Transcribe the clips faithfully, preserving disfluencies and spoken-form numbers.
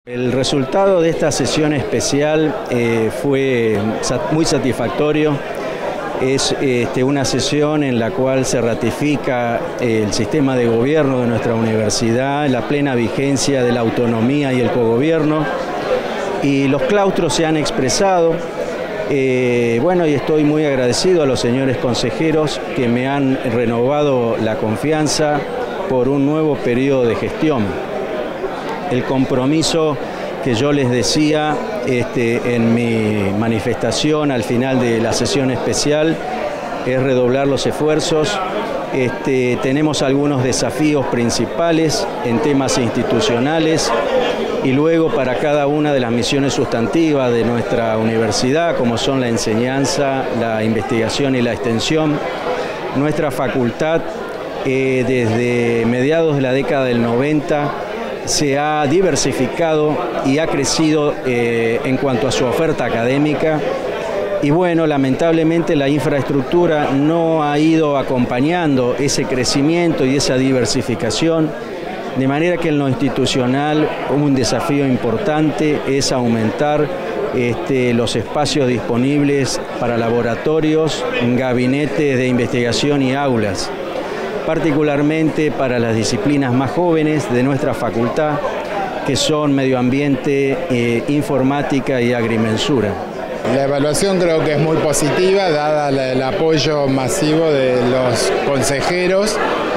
El resultado de esta sesión especial eh, fue muy satisfactorio. Es este, una sesión en la cual se ratifica eh, el sistema de gobierno de nuestra universidad, la plena vigencia de la autonomía y el cogobierno, y los claustros se han expresado. Eh, bueno, y estoy muy agradecido a los señores consejeros que me han renovado la confianza por un nuevo periodo de gestión. El compromiso que yo les decía este, en mi manifestación al final de la sesión especial es redoblar los esfuerzos. Este, tenemos algunos desafíos principales en temas institucionales y luego para cada una de las misiones sustantivas de nuestra universidad, como son la enseñanza, la investigación y la extensión. Nuestra facultad eh, desde mediados de la década del noventa se ha diversificado y ha crecido eh, en cuanto a su oferta académica. Y bueno, lamentablemente la infraestructura no ha ido acompañando ese crecimiento y esa diversificación, de manera que en lo institucional un desafío importante es aumentar este, los espacios disponibles para laboratorios, gabinetes de investigación y aulas, particularmente para las disciplinas más jóvenes de nuestra facultad, que son medio ambiente, eh, informática y agrimensura. La evaluación creo que es muy positiva, dada el apoyo masivo de los consejeros.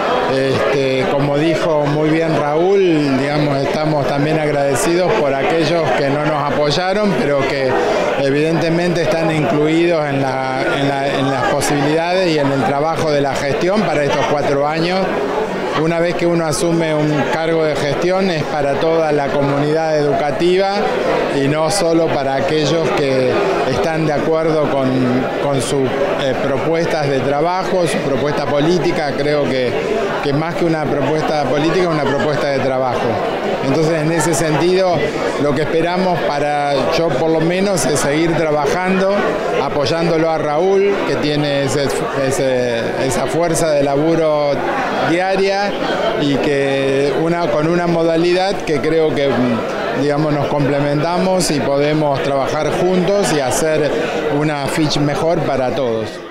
Este, como dijo muy bien Raúl, digamos, estamos también agradecidos por aquellos que no nos apoyaron, pero que evidentemente están incluidos en, la, en, la, en las posibilidades y en el trabajo de la gestión para estos cuatro años. Una vez que uno asume un cargo de gestión es para toda la comunidad educativa y no solo para aquellos que están de acuerdo con, con sus eh, propuestas de trabajo, su propuesta política. Creo que, que más que una propuesta política, es una propuesta de trabajo. Entonces, en ese sentido, lo que esperamos para yo por lo menos es seguir trabajando, apoyándolo a Raúl, que tiene ese, ese, esa fuerza de laburo diaria y que una, con una modalidad que creo que digamos, nos complementamos y podemos trabajar juntos y hacer una F I C mejor para todos.